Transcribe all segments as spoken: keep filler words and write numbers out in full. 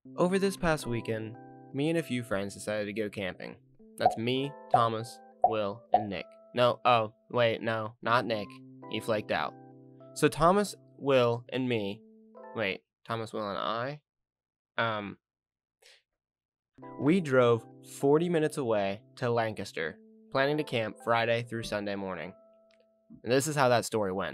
Over this past weekend, me and a few friends decided to go camping. That's me, Thomas, Will, and Nick. No, oh, wait, no, not Nick. He flaked out. So Thomas, Will, and me, wait, Thomas, Will, and I, um, we drove forty minutes away to Lancaster, planning to camp Friday through Sunday morning. And this is how that story went.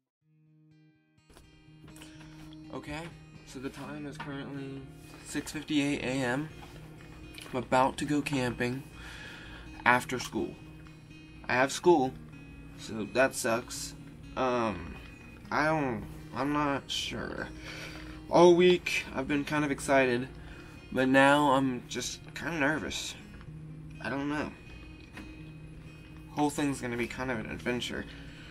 Okay, so the time is currently six fifty-eight a m I'm about to go camping after school. I have school, so that sucks. Um, I don't, I'm not sure. All week, I've been kind of excited, but now I'm just kind of nervous. I don't know. Whole thing's gonna be kind of an adventure.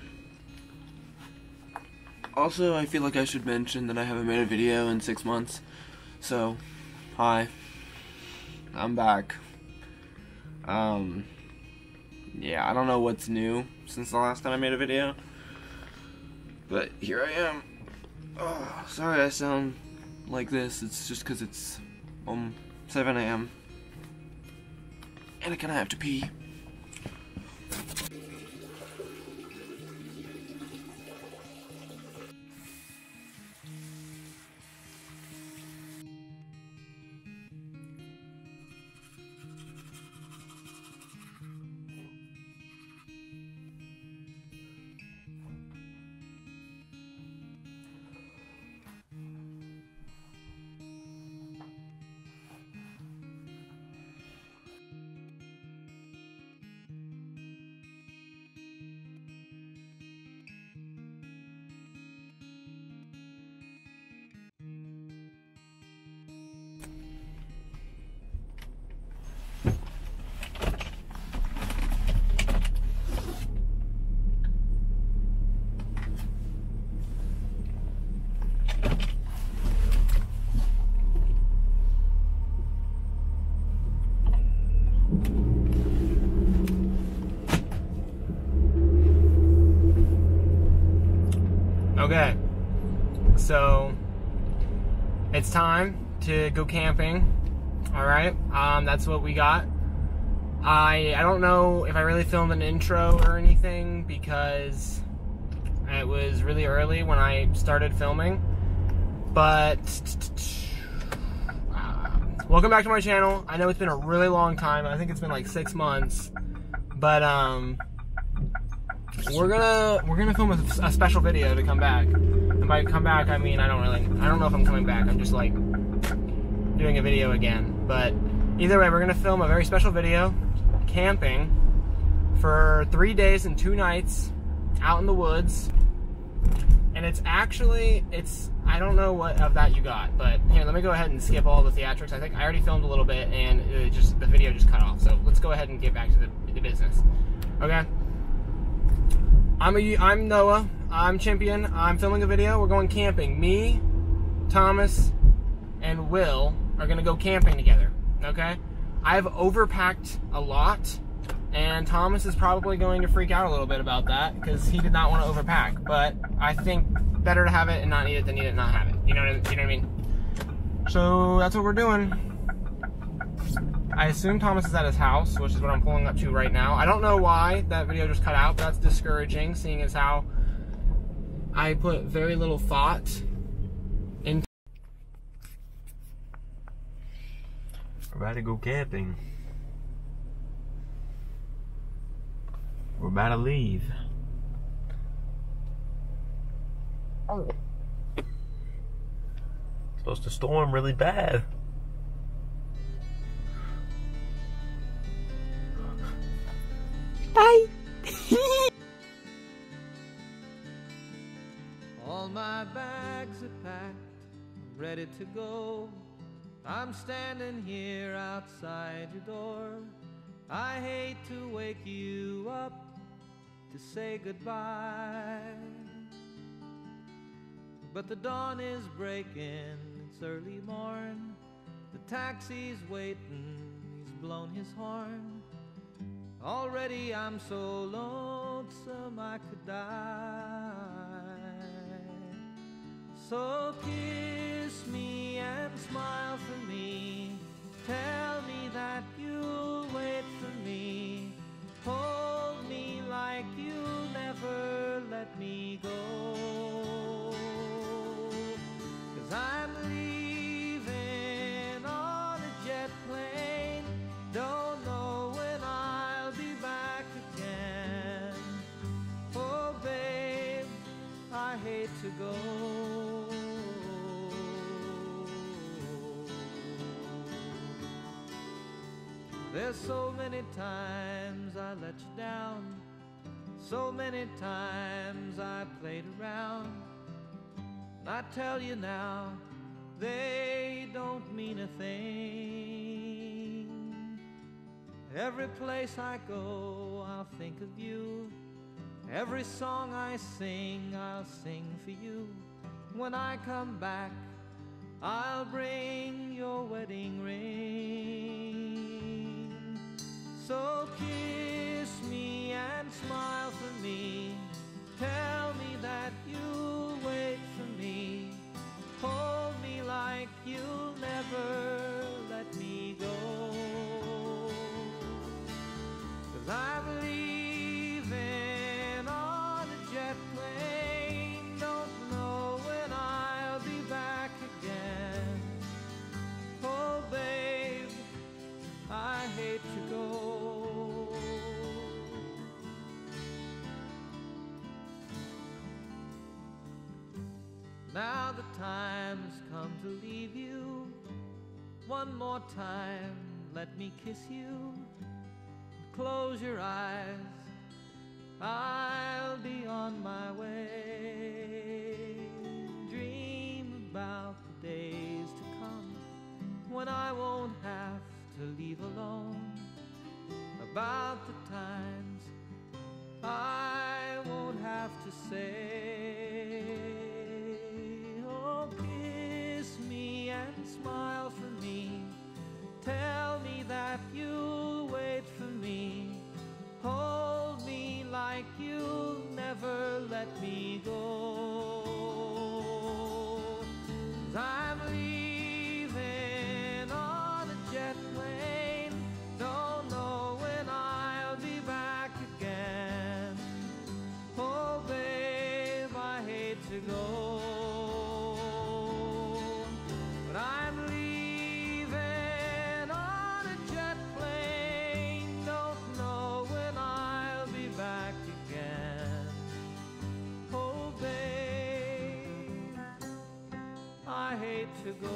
Also, I feel like I should mention that I haven't made a video in six months. So, hi. I'm back. Um, yeah, I don't know what's new since the last time I made a video. But here I am. Oh, sorry I sound like this. It's just because it's um seven a m And I kind of have to pee. Okay, so it's time to go camping. All right, um, that's what we got. I I don't know if I really filmed an intro or anything because it was really early when I started filming. But uh, welcome back to my channel. I know it's been a really long time. I think it's been like six months, but um. We're gonna we're gonna film a, a special video to come back, and by come back I mean I don't really I don't know if I'm coming back. I'm just like doing a video again. But either way, we're gonna film a very special video, camping, for three days and two nights, out in the woods. And it's actually it's I don't know what of that you got, but here let me go ahead and skip all the theatrics. I think I already filmed a little bit, and it just the video just cut off. So let's go ahead and get back to the, the business. Okay. I'm a, I'm Noah, I'm Champion, I'm filming a video, we're going camping. Me, Thomas, and Will are gonna go camping together, okay? I've overpacked a lot, and Thomas is probably going to freak out a little bit about that, because he did not want to overpack, but I think better to have it and not need it than need it and not have it, you know, you know what I mean? So, that's what we're doing. I assume Thomas is at his house, which is what I'm pulling up to right now. I don't know why that video just cut out, but that's discouraging, seeing as how I put very little thought into. We're about to go camping. We're about to leave. Oh. It's supposed to storm really bad. Bye. All my bags are packed, I'm ready to go. I'm standing here outside your door. I hate to wake you up to say goodbye, but the dawn is breaking, it's early morn. The taxi's waiting, he's blown his horn. Already I'm so lonesome I could die. So kiss me and smile for me. There's so many times I let you down, so many times I played around. And I tell you now, they don't mean a thing. Every place I go, I'll think of you. Every song I sing, I'll sing for you. When I come back, I'll bring your wedding ring. So kiss me and smile for me. Tell me that you'll wait for me. Hold me like you'll never let me go. 'Cause I'm leaving on a jet plane. Don't know when I'll be back again. Oh babe, I hate to go. Now the time's come to leave you. One more time, let me kiss you. Close your eyes, I'll be on my way. Dream about the days to come when I won't have to leave alone. About the times I won't have to say. Oh, kiss me and smile for me. Tell me that you'll wait for me. Hold me like you'll never let me go. 'Cause I'm leaving on a jet plane. Don't know when I'll be back again. Oh babe, I hate to go. But I'm leaving on a jet plane. Don't know when I'll be back again. Oh babe, I hate to go.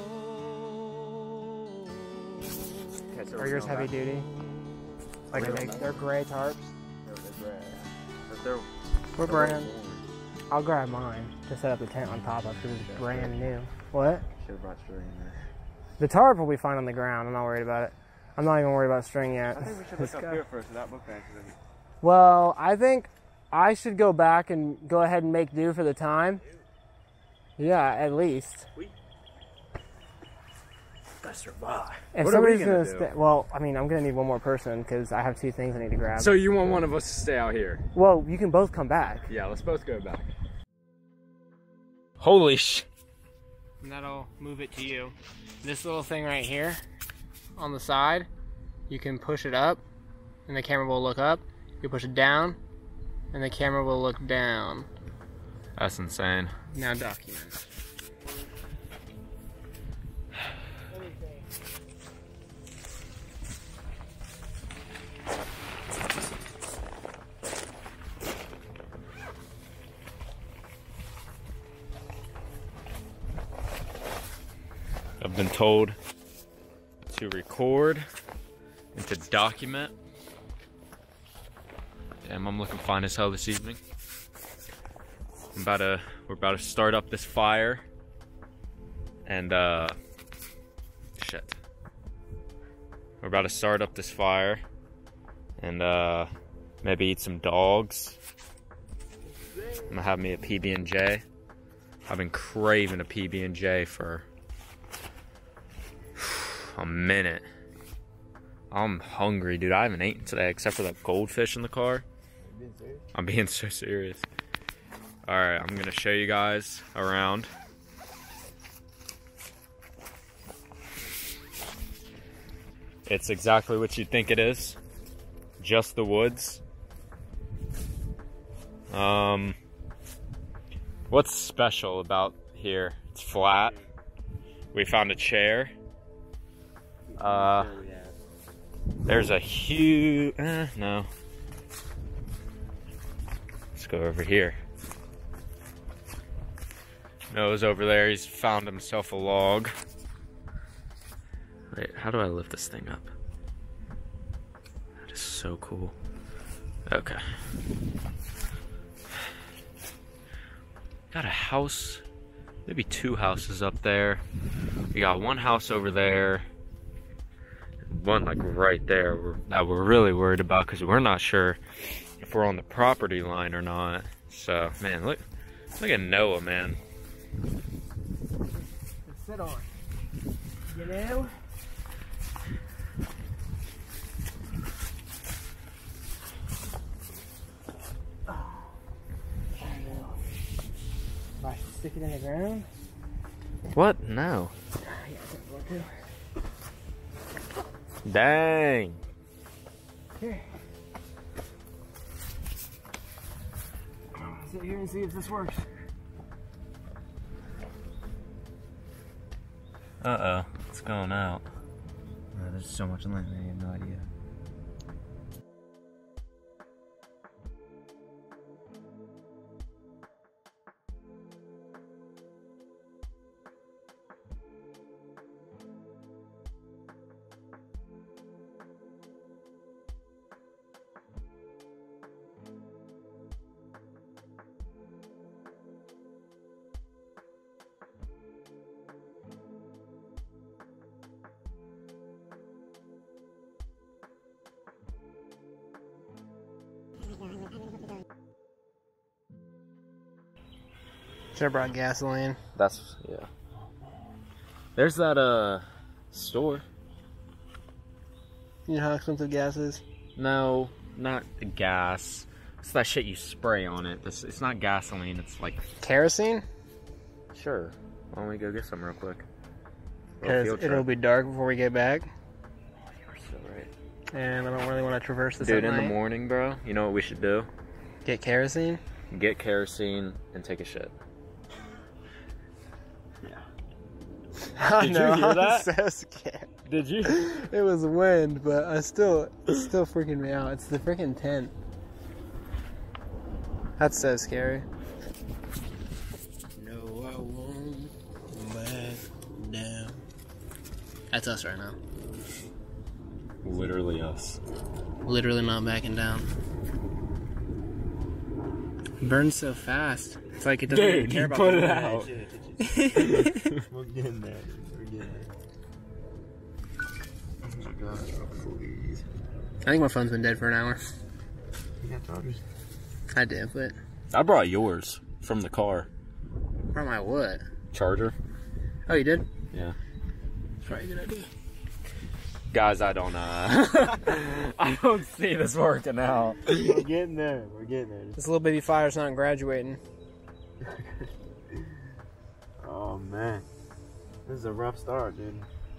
Are yours heavy duty? Like are they, they're gray tarps? They're, What brand? I'll grab mine to set up the tent on top of because it's brand new. What? should have brought string in there. The tarp will be fine on the ground. I'm not worried about it. I'm not even worried about string yet. I think we should This look up guy- here first without book bags. Well, I think I should go back and go ahead and make do for the time. Yeah, at least. Gotta survive. If What are we somebody's gonna gonna do? stay, well, I mean, I'm gonna need one more person because I have two things I need to grab. So you want one of us to stay out here? well, you can both come back. Yeah, let's both go back. Holy sh! And that'll move it to you. This little thing right here on the side, you can push it up and the camera will look up. You push it down and the camera will look down. That's insane. Now document. I've been told to record and to document. Damn, I'm looking fine as hell this evening. I'm about to, we're about to start up this fire. And, uh, shit. We're about to start up this fire. And, uh, maybe eat some dogs. I'm gonna have me a P B and J. I've been craving a P B and J for a minute. I'm hungry, dude. I haven't eaten today except for that goldfish in the car. I'm being so serious. Alright, I'm gonna show you guys around. It's exactly what you'd think it is. Just the woods. Um, what's special about here? It's flat. We found a chair. Uh, there's a huge, eh, no. Let's go over here. Noah's over there, he's found himself a log. Wait, how do I lift this thing up? so cool. Okay. Got a house, maybe two houses up there. We got one house over there. One like right there we're, that we're really worried about because we're not sure if we're on the property line or not. So, man, look, look at Noah, man. Sit on. You know? If I stick it in the ground? What? No. Yeah, I want to. Dang. Here. Sit here and see if this works. Uh-oh, it's going out. Uh, there's so much light, man. I have no idea. Should have brought gasoline. That's, yeah. There's that, uh, store. You know how expensive gas is? No, not the gas. It's that shit you spray on it. This, it's not gasoline, it's like... Kerosene? Sure. Why don't we go get some real quick? Because it'll be dark before we get back. Oh, you're so right. And I don't really want to traverse this Dude, at in night. the morning, bro, you know what we should do? Get kerosene? Get kerosene and take a shit. I Did you know, hear I'm that? so scared. Did you? It was wind, but I still, it's still freaking me out. It's the freaking tent. That's so scary. No, I won't back down. That's us right now. Literally us. Literally not backing down. Burns so fast. It's like it doesn't Dude, even care you about put the it wind. out. We're getting there. We're getting there. Oh my gosh, please. I think my phone's been dead for an hour. You got chargers? I did, but I brought yours from the car. from my what? Charger? Oh, you did? Yeah. That's probably a good idea. Guys, I don't, uh... I don't see this working out. We're getting there. We're getting there. This little bitty fire's not graduating. Oh man, this is a rough start, dude.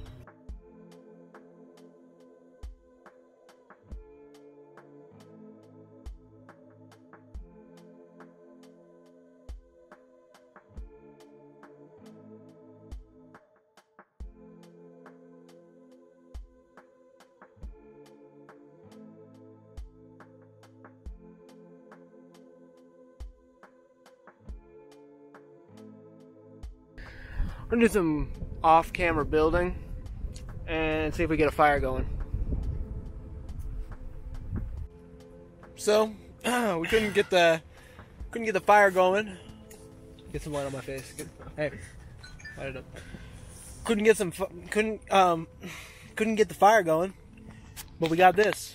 We're gonna do some off-camera building and see if we get a fire going. So we couldn't get the couldn't get the fire going. Get some light on my face. Good. Hey, light it up. Couldn't get some fu- couldn't um couldn't get the fire going, but we got this.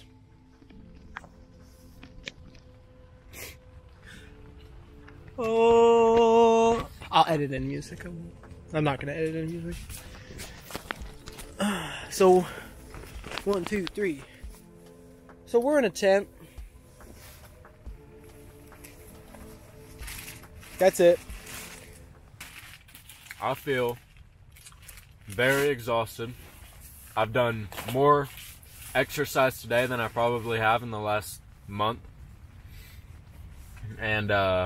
Oh, I'll edit in music. I'm not gonna edit in music. So, one, two, three. So we're in a tent. That's it. I feel very exhausted. I've done more exercise today than I probably have in the last month. And, uh,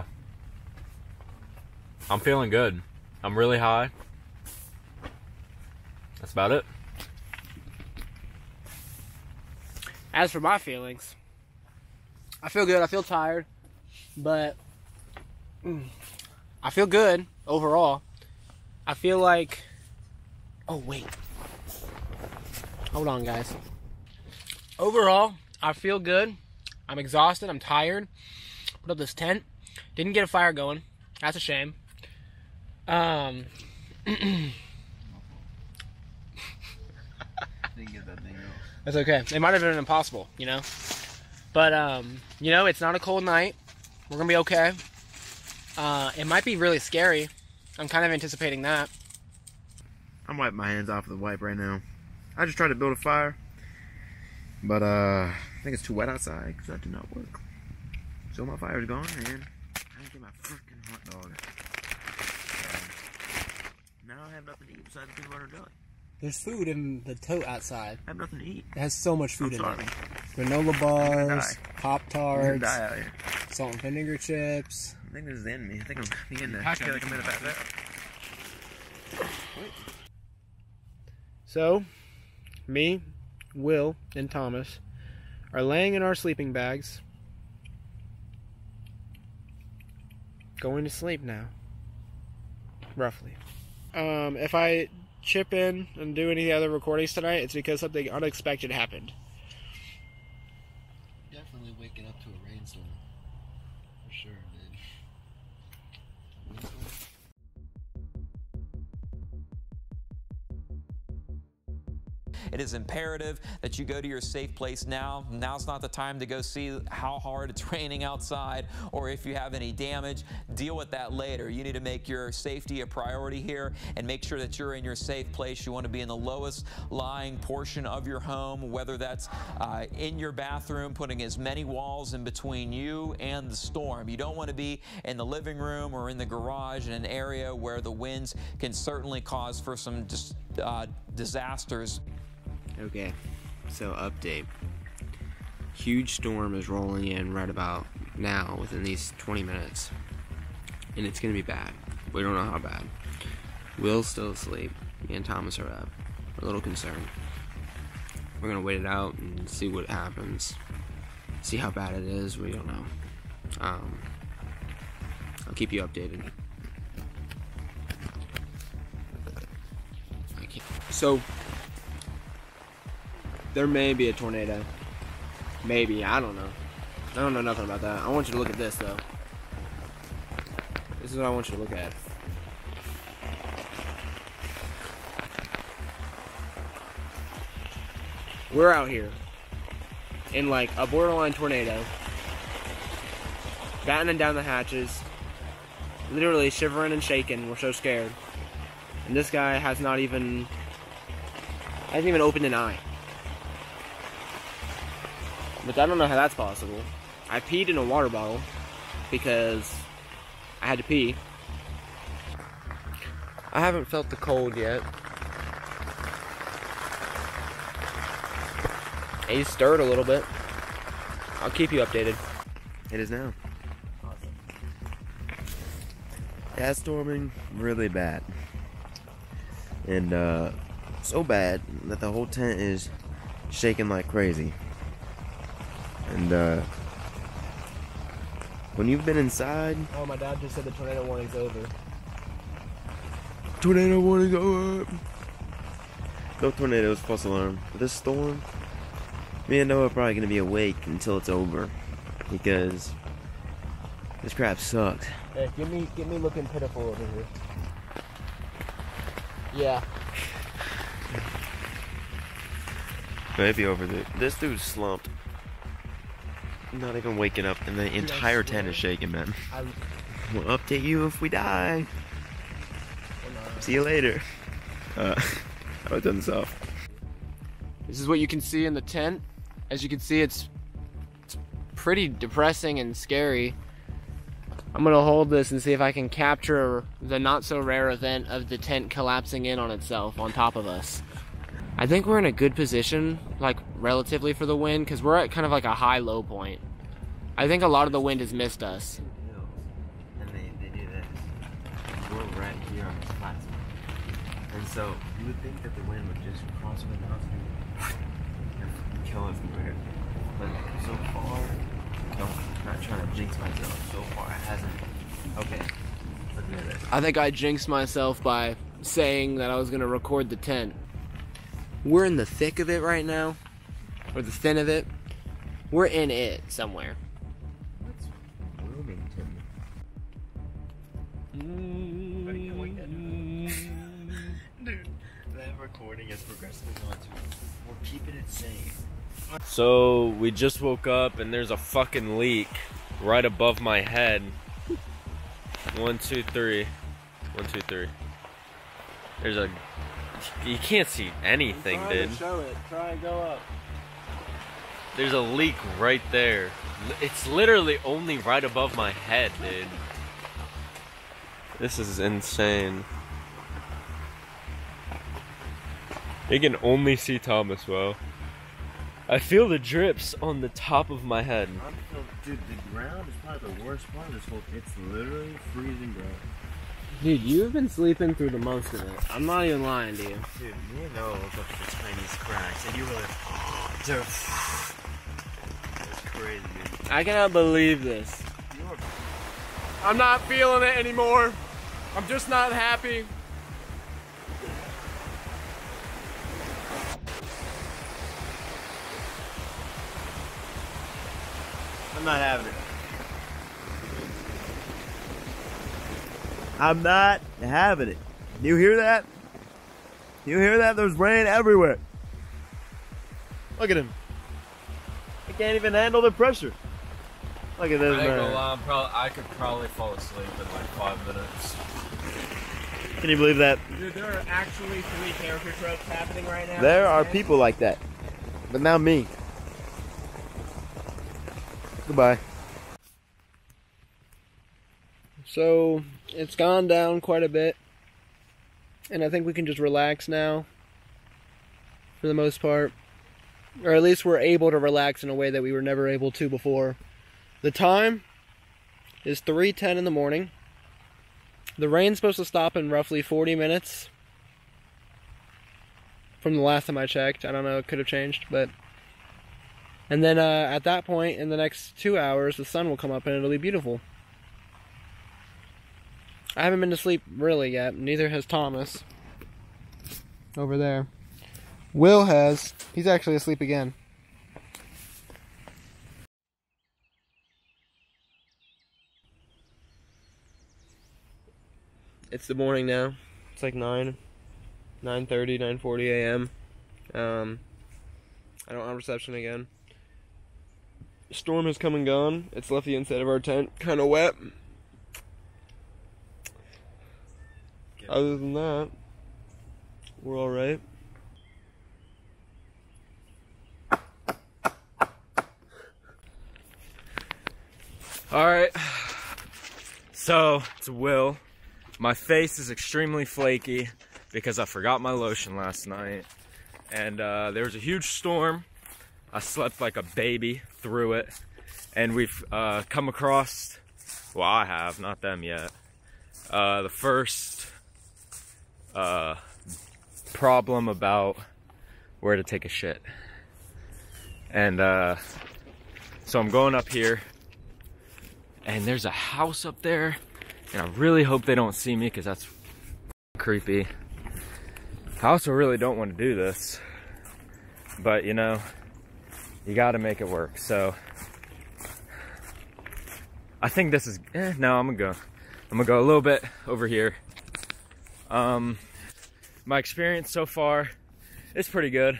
I'm feeling good. I'm really high. That's about it. As for my feelings, I feel good. I feel tired, but mm, I feel good overall. I feel like, oh wait, hold on guys. Overall, I feel good. I'm exhausted. I'm tired. Put up this tent. Didn't get a fire going. That's a shame. Um. Didn't get that thing out. That's okay. It might have been impossible, you know? But, um, you know, it's not a cold night. We're gonna be okay. Uh, it might be really scary. I'm kind of anticipating that. I'm wiping my hands off of the wipe right now. I just tried to build a fire, but uh, I think it's too wet outside because that did not work. So my fire's gone, and I didn't get my freaking hot dog. Um, now I have nothing to eat besides peanut butter and jelly. There's food in the tote outside. I have nothing to eat. It has so much food I'm in sorry. it. Granola bars, Pop I'm gonna Tarts, die out here. salt and vinegar chips. I think this is the end of me. I think I'm beginning to Pack feel like I'm in a bad So, me, Will, and Thomas are laying in our sleeping bags, going to sleep now, roughly. Um, if I chip in and do any other recordings tonight, it's because something unexpected happened. Definitely waking up to a rainstorm. For sure, dude. Windstorm? It is imperative that you go to your safe place now. Now's not the time to go see how hard it's raining outside or if you have any damage. Deal with that later. You need to make your safety a priority here and make sure that you're in your safe place. You want to be in the lowest lying portion of your home, whether that's uh, in your bathroom, putting as many walls in between you and the storm. You don't want to be in the living room or in the garage in an area where the winds can certainly cause for some dis uh, disasters. Okay, so update. Huge storm is rolling in right about now within these twenty minutes. And it's gonna be bad. We don't know how bad. Will's still asleep. Me and Thomas are up. We're a little concerned. We're gonna wait it out and see what happens. See how bad it is, we don't know. Um, I'll keep you updated. I can't. So, there may be a tornado. Maybe, I don't know. I don't know nothing about that. I want you to look at this though. This is what I want you to look at. We're out here in like a borderline tornado, battening down the hatches, literally shivering and shaking. We're so scared. And this guy has not even, hasn't even opened an eye. But I don't know how that's possible. I peed in a water bottle because I had to pee. I haven't felt the cold yet. He stirred a little bit. I'll keep you updated. It is now. Yeah, it's storming really bad. And uh, so bad that the whole tent is shaking like crazy. And uh, when you've been inside, Oh, my dad just said the tornado warning's over. tornado warning go up. No tornadoes, false alarm. But this storm, me and Noah are probably gonna be awake until it's over because this crap sucks. Hey, get me, get me looking pitiful over here. Yeah. Maybe over there. This dude's slumped. Not even waking up, and the entire tent is shaking, man. I, We'll update you if we die. See you later. Uh, how do I turn this off? This is what you can see in the tent. As you can see, it's, it's pretty depressing and scary. I'm gonna hold this and see if I can capture the not so rare event of the tent collapsing in on itself on top of us. I think we're in a good position, like relatively for the wind, because we're at kind of like a high-low point. I think a lot of the wind has missed us. And they, they do this. We're right here on this plateau. And so you would think that the wind would just cross over the mountain and kill us from here. But so far, don't, I'm not trying to jinx myself. So far, it hasn't. Okay, look at this. I think I jinxed myself by saying that I was gonna record the tent. We're in the thick of it right now, or the thin of it, We're in it somewhere. What's Wilmington? Dude, that recording is progressively going to. We're keeping it safe. So we just woke up and there's a fucking leak right above my head. One, two, three. One, two, three. There's a. You can't see anything, dude. Show it. Try and go up. There's a leak right there. It's literally only right above my head, dude. This is insane. You can only see Thomas well. I feel the drips on the top of my head. I'm so, dude, the ground is probably the worst part of this whole. It's literally freezing ground. Dude, you've been sleeping through the most of it. I'm not even lying to you. Dude, me and Noah woke up to the tiniest cracks, and you were like, dude. That's crazy, dude. I cannot believe this. You were. I'm not feeling it anymore. I'm just not happy. I'm not having it. I'm not having it. You hear that? You hear that? There's rain everywhere. Look at him. I can't even handle the pressure. Look at this I ain't gonna man. lie, I'm prob- I could probably fall asleep in like five minutes. Can you believe that? Dude, there are actually three character tropes happening right now. There are people like that. But now me. Goodbye. So, it's gone down quite a bit. And I think we can just relax now. For the most part. Or at least we're able to relax in a way that we were never able to before. The time is three ten in the morning. The rain's supposed to stop in roughly forty minutes. From the last time I checked. I don't know, it could have changed, but... And then uh, at that point, in the next two hours, the sun will come up and it'll be beautiful. I haven't been to sleep really yet. Neither has Thomas. Over there. Will has. He's actually asleep again. It's the morning now. It's like nine. nine thirty, nine forty a m Um, I don't have reception again. Storm has come and gone. It's left the inside of our tent kind of wet. Other than that, we're all right. All right. So it's Will. My face is extremely flaky because I forgot my lotion last night, and uh, there was a huge storm. I slept like a baby through it, and we've uh, come across, well, I have, not them yet, uh, the first uh, problem about where to take a shit. And uh, so I'm going up here, and there's a house up there, and I really hope they don't see me because that's creepy. I also really don't want to do this, but you know, you gotta make it work. So I think this is, eh, no, I'm gonna go. I'm gonna go a little bit over here. Um, my experience so far is pretty good.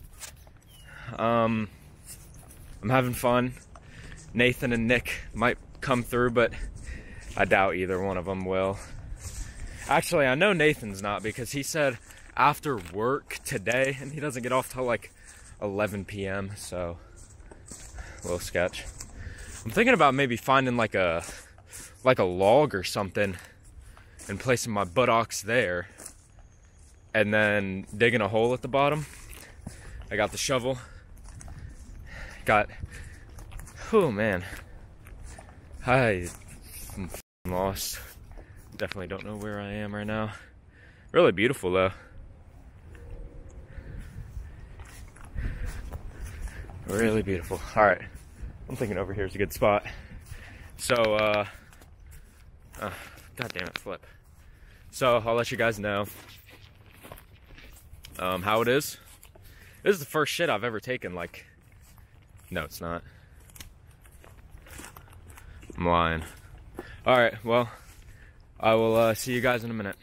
Um, I'm having fun. Nathan and Nick might come through, but I doubt either one of them will. Actually, I know Nathan's not because he said after work today, and he doesn't get off till like eleven p m So, a little sketch. I'm thinking about maybe finding like a like a log or something and placing my buttocks there, and then digging a hole at the bottom. I got the shovel. Got. Oh man, I am lost. Definitely don't know where I am right now. Really beautiful though. Really beautiful. All right, I'm thinking over here is a good spot. So, uh, uh, god damn it, flip. So I'll let you guys know um, how it is. This is the first shit I've ever taken. Like, no, it's not. I'm lying. Alright, well, I will uh, see you guys in a minute.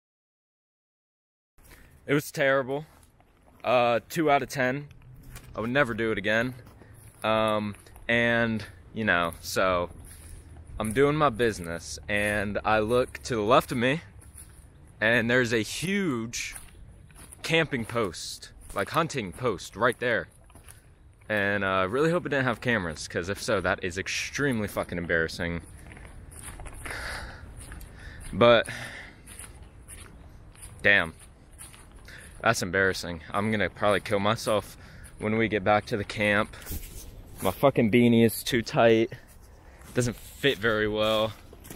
It was terrible. Uh, two out of ten. I would never do it again. Um, and, you know, so I'm doing my business, and I look to the left of me, and there's a huge camping post, like hunting post right there. And I uh, really hope it didn't have cameras, because if so, that is extremely fucking embarrassing. But, damn, that's embarrassing. I'm gonna probably kill myself when we get back to the camp. My fucking beanie is too tight. Doesn't fit very well.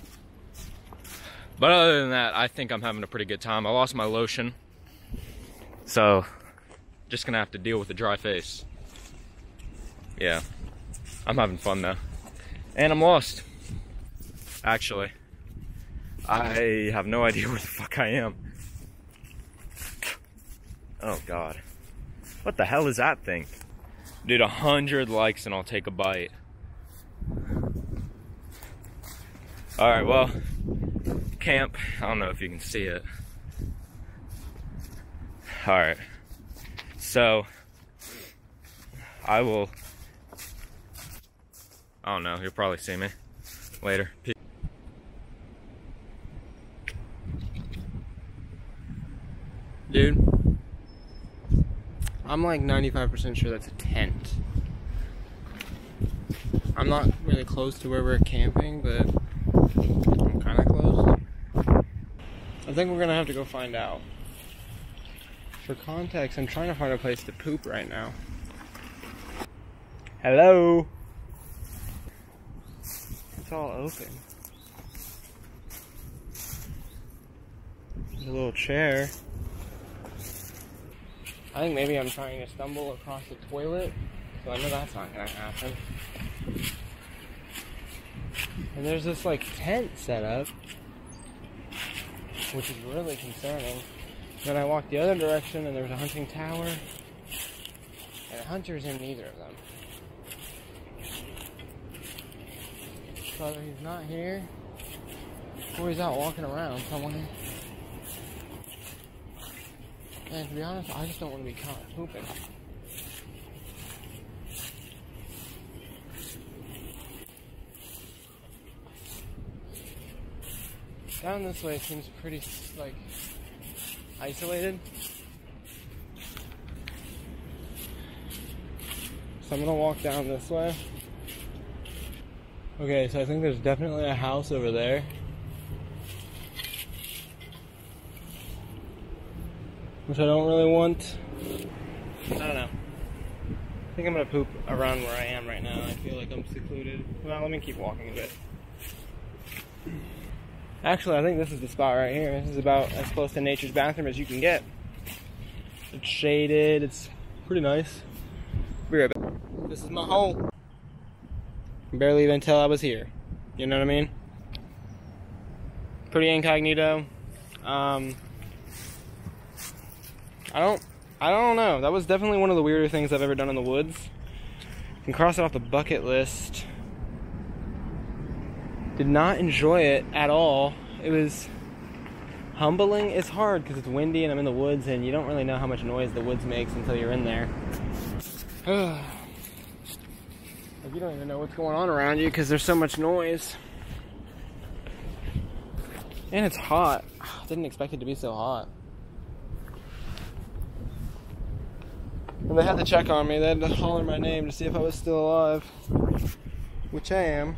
But other than that, I think I'm having a pretty good time. I lost my lotion, so just gonna have to deal with a dry face. Yeah, I'm having fun though. And I'm lost. Actually, I have no idea where the fuck I am. Oh God. What the hell is that thing? Dude, a hundred likes and I'll take a bite. Alright, well, camp. I don't know if you can see it. Alright. So, I will... I don't know, you'll probably see me later. Peace. Dude, I'm like ninety-five percent sure that's a tent. I'm not really close to where we're camping, but I'm kind of close. I think we're gonna have to go find out. For context, I'm trying to find a place to poop right now. Hello? It's all open. There's a little chair. I think maybe I'm trying to stumble across the toilet, so I know that's not gonna happen. And there's this like tent set up, which is really concerning. Then I walked the other direction and there was a hunting tower, and a hunter's in neither of them. So either he's not here, or he's out walking around somewhere. And to be honest, I just don't want to be caught pooping. Down this way seems pretty, like, isolated. So I'm gonna walk down this way. Okay, so I think there's definitely a house over there. Which I don't really want. I don't know. I think I'm gonna poop around where I am right now. I feel like I'm secluded. Well, let me keep walking a bit. Actually, I think this is the spot right here. This is about as close to nature's bathroom as you can get. It's shaded. It's pretty nice. Be right back. This is my hole. I can barely even tell I was here. You know what I mean? Pretty incognito. Um... I don't, I don't know. That was definitely one of the weirder things I've ever done in the woods. You can cross it off the bucket list. Did not enjoy it at all. It was humbling. It's hard because it's windy and I'm in the woods and you don't really know how much noise the woods makes until you're in there. Like you don't even know what's going on around you because there's so much noise. And it's hot. I didn't expect it to be so hot. And they had to check on me. They had to holler my name to see if I was still alive, which I am.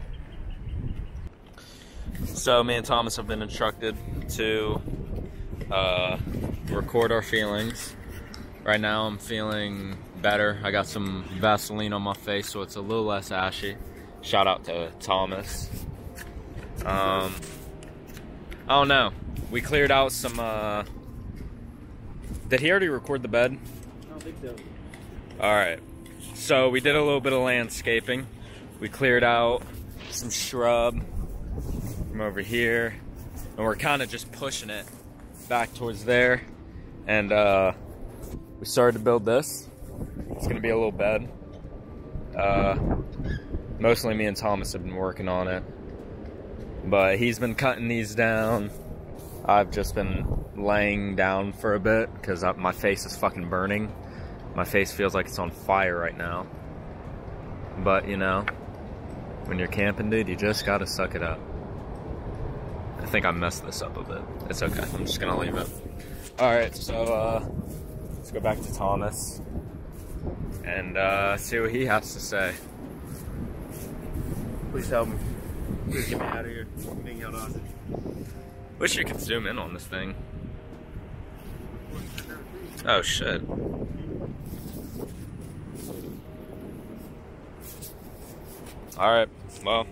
So me and Thomas have been instructed to uh, record our feelings. Right now I'm feeling better. I got some Vaseline on my face, so it's a little less ashy. Shout out to Thomas. Um, I don't know. We cleared out some. Uh, did he already record the bed? I don't think so. Alright, so we did a little bit of landscaping. We cleared out some shrub from over here, and we're kind of just pushing it back towards there. And uh, we started to build this. It's gonna be a little bed. Uh, mostly me and Thomas have been working on it. But he's been cutting these down. I've just been laying down for a bit because my face is fucking burning. My face feels like it's on fire right now. But, you know, when you're camping, dude, you just gotta suck it up. I think I messed this up a bit. It's okay. I'm just gonna leave it. Alright, so, uh, let's go back to Thomas and uh, see what he has to say. Please help me. Please get me out of here. I'm being held hostage. Wish you could zoom in on this thing. Oh shit. Alright, well.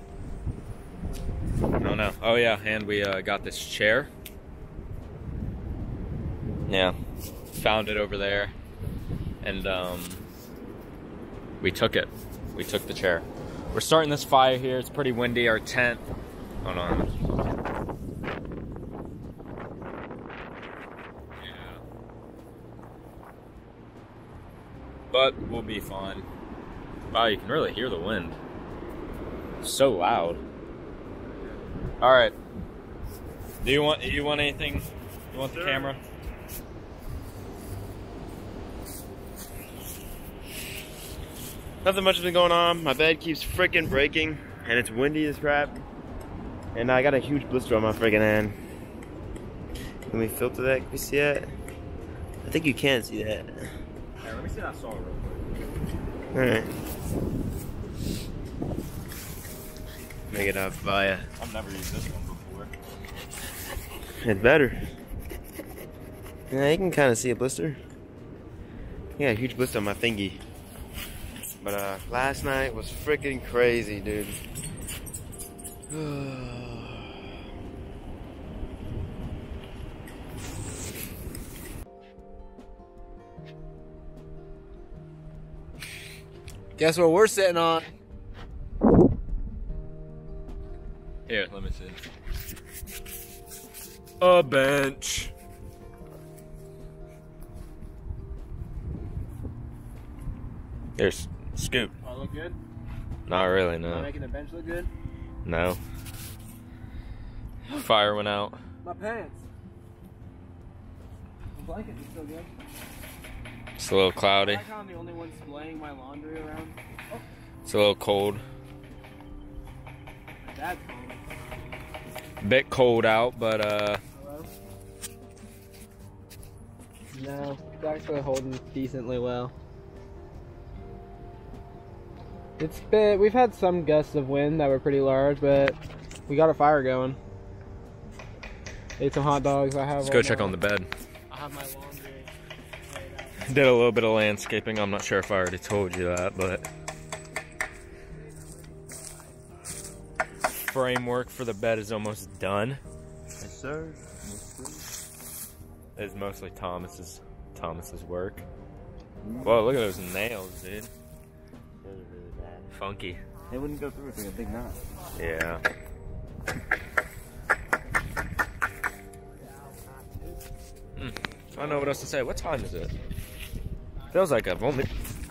Oh no. Oh yeah, and we uh, got this chair. Yeah. Found it over there. And um, we took it. We took the chair. We're starting this fire here. It's pretty windy. Our tent. Hold on. Yeah. But we'll be fine. Wow, you can really hear the wind. It's so loud. All right. Do you want? Do you want anything? You want the Sure. camera? Nothing much has been going on. My bed keeps freaking breaking, and it's windy as crap. And I got a huge blister on my freaking hand. Can we filter that? Can we see that? I think you can see that. Hey, let me see that saw real quick. Alright. Make it up via. I've never used this one before. It's better. Yeah, you can kind of see a blister. Yeah, a huge blister on my thingy. But uh, last night was freaking crazy, dude. Guess what we're sitting on? Here, let me see. A bench. There's Scoop. Oh, I look good? Not really, Am I no. making the bench look good? No. Fire went out. My pants. The blanket is still good. It's a little I cloudy. like how I'm the only one laying my laundry around. Oh, It's a little cold. that's cold. Bit cold out, but uh, Hello? No, it's actually holding decently well. It's been, we've had some gusts of wind that were pretty large, but we got a fire going. Ate some hot dogs. I have. let's go check on the bed. I have my laundry laid out. Did a little bit of landscaping. I'm not sure if I already told you that, but framework for the bed is almost done. Yes, sir. It's mostly Thomas's Thomas's work. Whoa, look at those nails, dude. Those are really bad. Funky. They wouldn't go through with like a big knot. Yeah. Mm. I don't know what else to say. What time is it? Feels like I've only.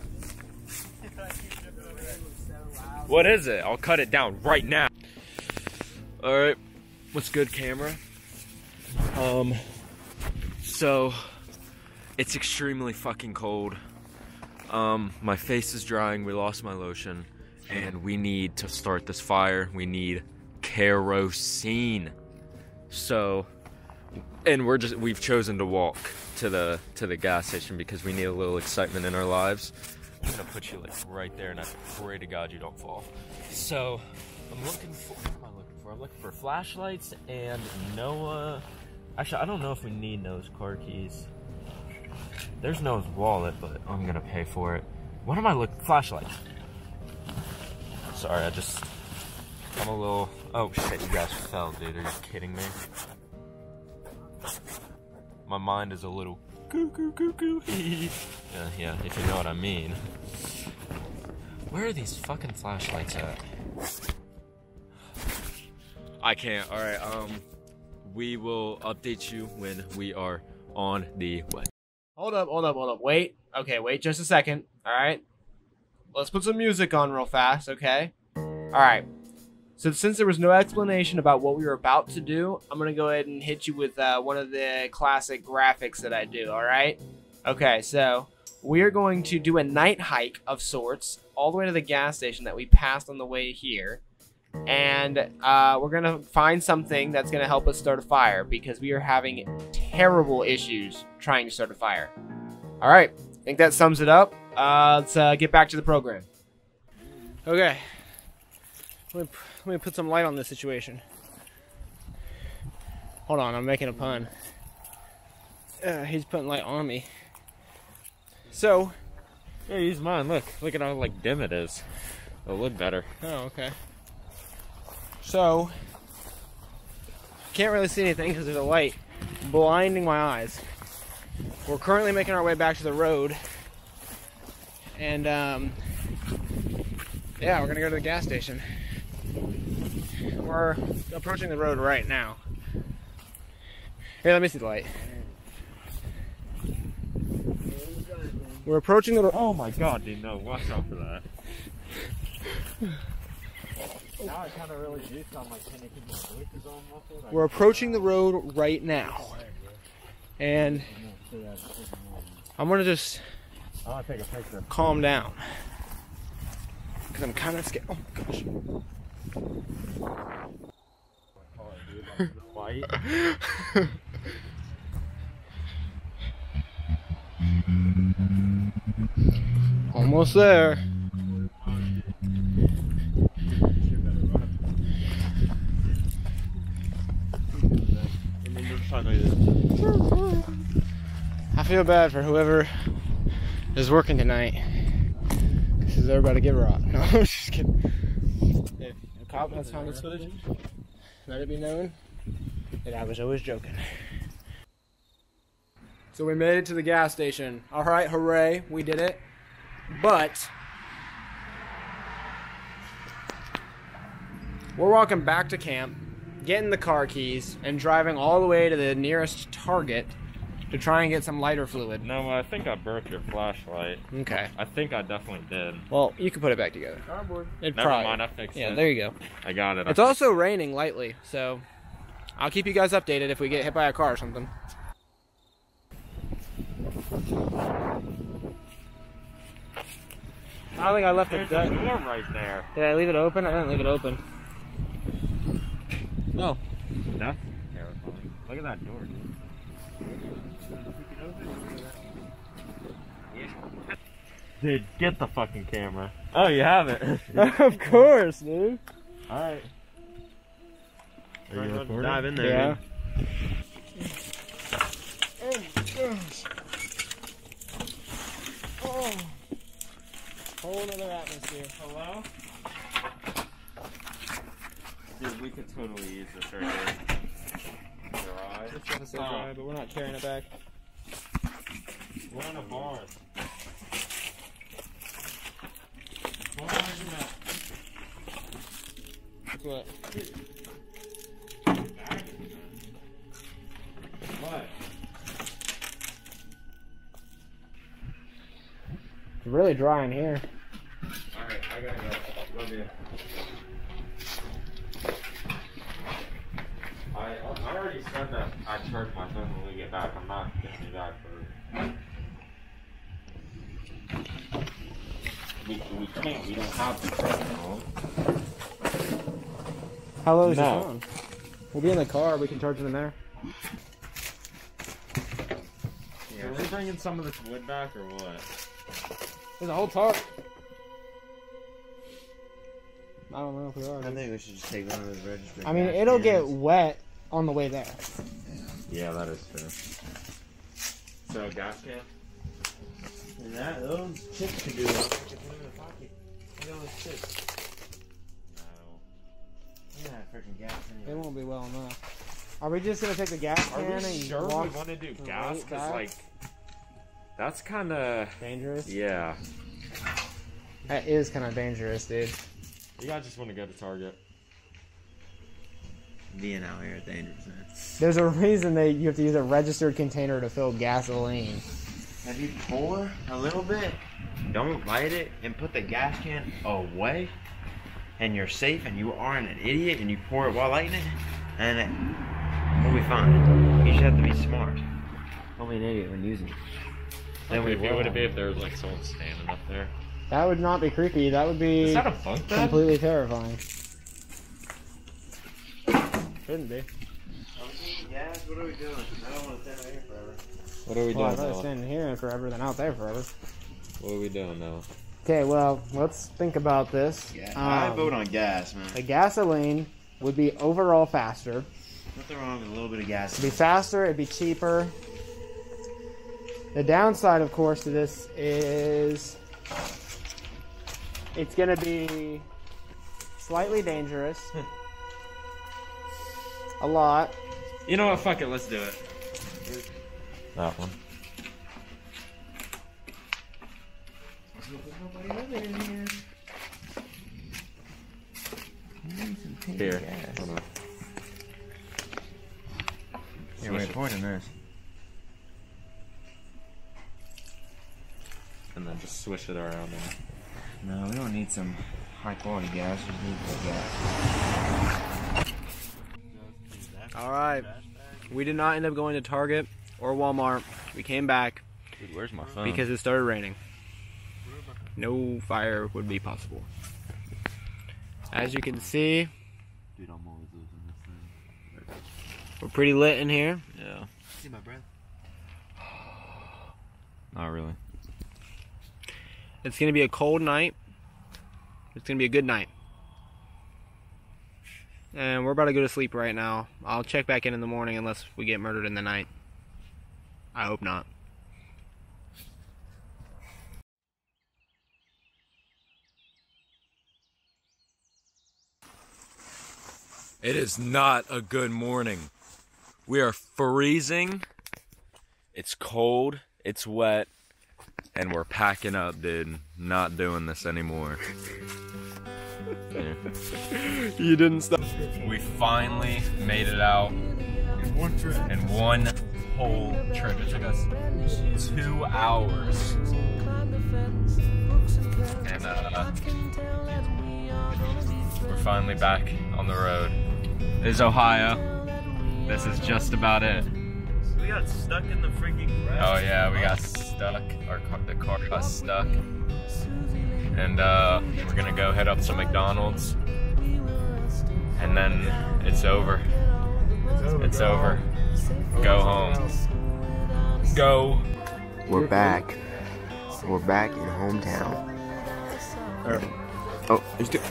What is it? I'll cut it down right now. All right. What's good, camera? Um. So, it's extremely fucking cold. Um, my face is drying. We lost my lotion, and we need to start this fire. We need kerosene. So, and we're just we've chosen to walk to the to the gas station because we need a little excitement in our lives. I'm gonna put you like right there, and I pray to God you don't fall. So, I'm looking for what am I looking for? I'm looking for flashlights and Noah. Actually, I don't know if we need Noah's car keys. There's Noah's wallet, but I'm gonna pay for it. What am I looking? Flashlights. Sorry, I just. I'm a little. Oh shit, you guys fell, dude. Are you kidding me? My mind is a little. Coo coo coo coo. yeah, yeah, if you know what I mean. Where are these fucking flashlights at? I can't. All right. Um, we will update you when we are on the way. Hold up, hold up, hold up. Wait. Okay, wait just a second. All right. Let's put some music on real fast, okay? All right. So since there was no explanation about what we were about to do, I'm gonna go ahead and hit you with uh, one of the classic graphics that I do, all right? Okay, so we are going to do a night hike of sorts all the way to the gas station that we passed on the way here. And uh, we're gonna find something that's gonna help us start a fire because we are having terrible issues trying to start a fire. All right, I think that sums it up. Uh, let's uh, get back to the program. Okay, let me, let me put some light on this situation. Hold on, I'm making a pun. Uh, he's putting light on me. So, Yeah, use mine. Look, look at how like dim it is. It'll look better. oh, okay. So, can't really see anything because there's a light blinding my eyes. We're currently making our way back to the road. And, um, yeah, we're gonna go to the gas station. We're approaching the road right now. Here, let me see the light. We're approaching the road. Oh my god, dude, no, watch out for that. Now I kind of really juiced on my can I keep my voices on muffled? We're approaching the road right now. And I'm gonna just I want to take a picture. calm down. Because I'm kind of scared. Oh my gosh. White. Almost there. I feel bad for whoever is working tonight. Because they're about to get robbed. No, I'm just kidding. If a cop has found this footage, let it be known that I was always joking. So we made it to the gas station. Alright, hooray, we did it. But we're walking back to camp, getting the car keys, and driving all the way to the nearest Target to try and get some lighter fluid. No, I think I broke your flashlight. Okay. I think I definitely did. Well, you can put it back together. It'd Never probably- mind, I fixed Yeah, it. there you go. I got it. It's also raining lightly, so I'll keep you guys updated if we get hit by a car or something. I don't think I left it. There's Did a door right there. I leave it open? I didn't leave it open. No. That's terrifying. Look at that door. Dude, get the fucking camera. Oh, you have it. Of course, dude. Alright. Are you recording? Dive in there, Yeah. dude. Oh my gosh. Oh. Whole other atmosphere. Hello? Dude, we could totally use this right here. Garage. It's gonna say dry, but we're not carrying it back. We're in a barn. What are you at? What? What? It's really dry in here. Alright, I gotta go. Love you. I, I already said that I charge my phone when we get back. I'm not getting it back for. We, we can't. We don't have the phone. How low is No. your phone? We'll be in the car. We can charge it in there. Yeah. Are we bringing some of this wood back or what? There's a whole tarp. I don't know if we are. I think we should just take one of those registered. I mean, gas it'll get cans. wet on the way there. Yeah, that is true. So, gas can? And that, those chips could do it. Put them in the pocket. Look at those chips. No. Look at that freaking gas It can. won't be well enough. Are we just gonna take the gas Are can we and sure we walk? want to do and gas? wait Because, back? like, that's kind of. Dangerous. Yeah. That is kind of dangerous, dude. You guys just want to go to Target. Being out here is dangerous, man. There's a reason that you have to use a registered container to fill gasoline. If you pour a little bit, don't light it, and put the gas can away, and you're safe and you aren't an idiot and you pour it while lighting it, and it, we'll be fine. You just have to be smart. Don't be an idiot when using it. Then Would we it, be, will. would it be if there was like someone standing up there? That would not be creepy. That would be Is that a bunk bed? completely terrifying. Shouldn't be. Yes, what are we doing? I don't want to stand right here forever. What are we Well, I'd doing rather now? stand here forever than out there forever. What are we doing now? Okay, well, let's think about this. Yeah, I Um, vote on gas, man. The gasoline would be overall faster. Nothing wrong with a little bit of gas. It'd be faster, it'd be cheaper. The downside, of course, to this is it's going to be slightly dangerous. A lot. You know what? Fuck it. Let's do it. That one. Here. Hold on. Yeah, we're recording this. And then just swish it around there. No, we don't need some high quality gas. We just need good gas. All right. We did not end up going to Target or Walmart. We came back Dude, where's my phone? because it started raining. No fire would be possible. As you can see, Dude, I'm always losing this thing. we're pretty lit in here. Yeah. See my breath? Not really. It's going to be a cold night. It's going to be a good night. And we're about to go to sleep right now. I'll check back in in the morning unless we get murdered in the night. I hope not. It is not a good morning. We are freezing. It's cold. It's wet. And we're packing up, dude. Not doing this anymore. Yeah. You didn't stop. We finally made it out In one trip. in one whole trip. It took us two hours. And uh, we're finally back on the road. This is Ohio. This is just about it. We got stuck in the freaking grass. Oh yeah, we got stuck. Our car, the car got stuck. And uh, we're gonna go hit up some McDonald's. And then it's over. It's over. Go home. Go. We're back. We're back in hometown. Oh, there's two.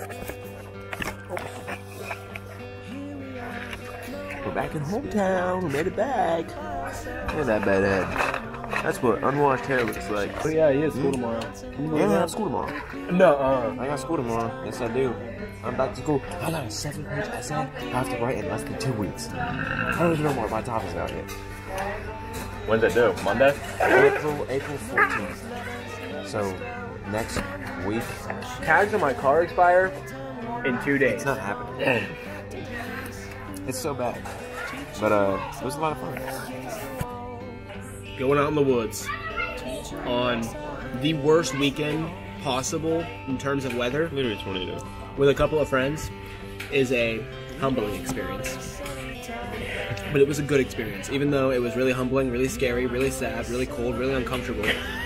We're back in hometown. We made it back. Look at that bad head. That's what unwashed hair looks like. Oh yeah, he has school tomorrow. Yeah, I have school tomorrow. No, uh. I got school tomorrow. Yes, I do. I'm back to school. I got a seven-page essay I have to write in less than two weeks. I don't even know what my topic's out yet. When's it due? Monday? April, April fourteenth. So, next week. Tags on my car expire in two days. It's not happening. It's so bad. But, uh, it was a lot of fun. Going out in the woods on the worst weekend possible in terms of weather. Literally tornado. With a couple of friends is a humbling experience. But it was a good experience, even though it was really humbling, really scary, really sad, really cold, really uncomfortable.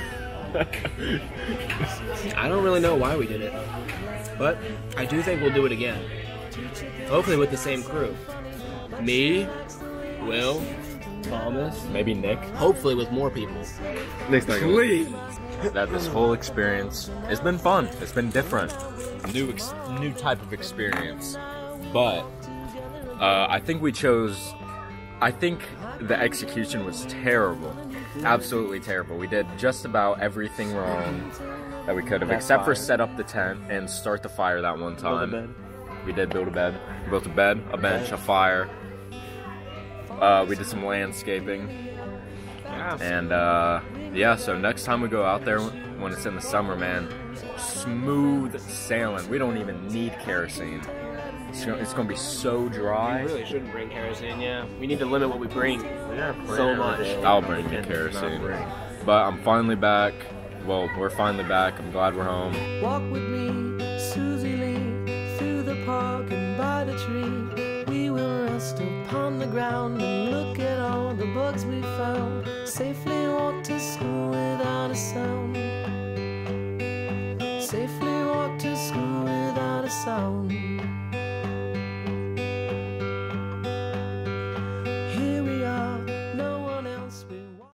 I don't really know why we did it, but I do think we'll do it again. Hopefully with the same crew. Me, Will, Thomas, Maybe Nick. hopefully with more people. Nick's not gonna- Please! That this whole experience, it's been fun. It's been different. New, ex new type of experience. But, uh, I think we chose, I think the execution was terrible. Absolutely terrible. We did just about everything wrong that we could have, except for set up the tent and start the fire that one time. We did build a bed. We built a bed, a bench, a fire. Uh, we did some landscaping. And, uh, yeah, so next time we go out there when it's in the summer, man, smooth sailing. We don't even need kerosene. It's gonna, it's gonna be so dry. We really shouldn't bring kerosene, yeah. We need to limit what we bring Yeah, so much. I'll bring the kerosene. But I'm finally back. Well, we're finally back. I'm glad we're home. Walk with me, Susie Lee. walking by the tree. We will rest upon the ground and look at all the bugs we found. Safely walk to school without a sound. Safely walk to school without a sound.